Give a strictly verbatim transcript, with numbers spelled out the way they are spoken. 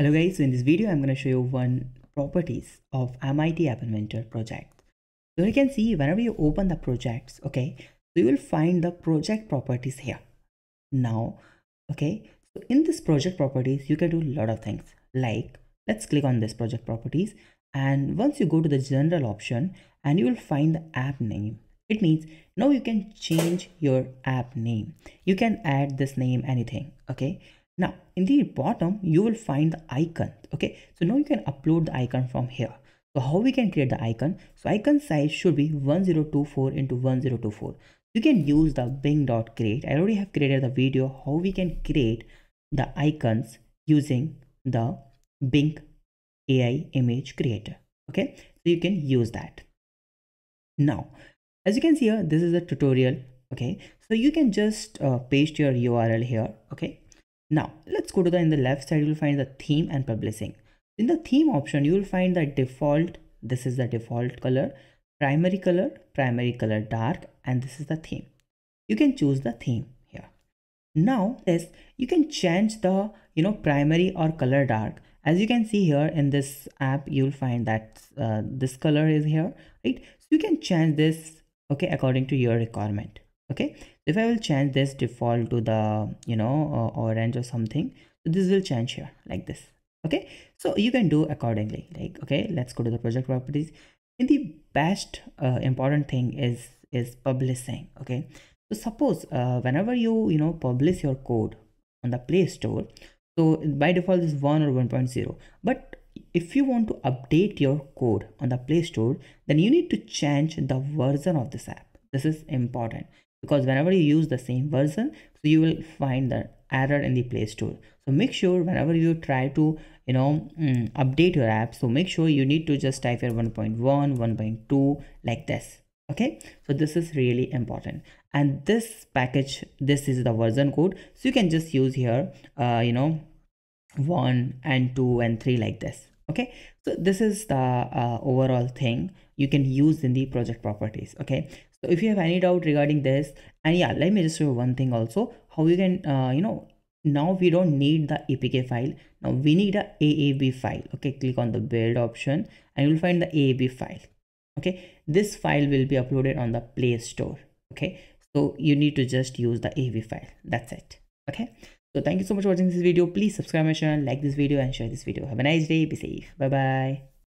Hello guys, so in this video I'm going to show you one properties of M I T App Inventor project. So you can see whenever you open the projects, okay, so you will find the project properties here. Now, okay, so in this project properties you can do a lot of things, like let's click on this project properties, and once you go to the general option and you will find the app name. It means now you can change your app name. You can add this name, anything, okay. Now in the bottom you will find the icon, okay, so now you can upload the icon from here. So how we can create the icon? So icon size should be one thousand twenty-four into one thousand twenty-four. You can use the bing.create. I already have created the video how we can create the icons using the Bing A I image creator, okay, so you can use that. Now as you can see here, this is a tutorial, okay, so you can just uh, paste your U R L here, okay. Now let's go to the in the left side, you will find the theme and publishing. In the theme option you will find the default. This is the default color, primary color, primary color dark, and this is the theme. You can choose the theme here. Now this you can change the you know primary or color dark. As you can see here in this app you will find that uh, this color is here, right? So you can change this, okay, according to your requirement, okay. If I will change this default to the you know uh, orange or something, so this will change here like this, okay. So you can do accordingly, like, okay, let's go to the project properties. In the best uh, important thing is is publishing, okay. So suppose uh, whenever you you know publish your code on the Play Store, so by default is one or one point zero, but if you want to update your code on the Play Store, then you need to change the version of this app. This is important because whenever you use the same version, so you will find the error in the Play Store. So make sure whenever you try to you know mm, update your app, so make sure you need to just type here one point one, one point two like this, okay. So this is really important, and this package, this is the version code, so you can just use here uh, you know one and two and three like this, okay. So this is the uh, overall thing you can use in the project properties, okay. So if you have any doubt regarding this, and yeah, let me just show you one thing also, how you can uh, you know now we don't need the A P K file, now we need a A A B file, okay. Click on the build option and you'll find the A A B file, okay. This file will be uploaded on the Play Store, okay. So you need to just use the A A B file, that's it, okay. So thank you so much for watching this video. Please subscribe my channel, like this video and share this video. Have a nice day, be safe, bye bye.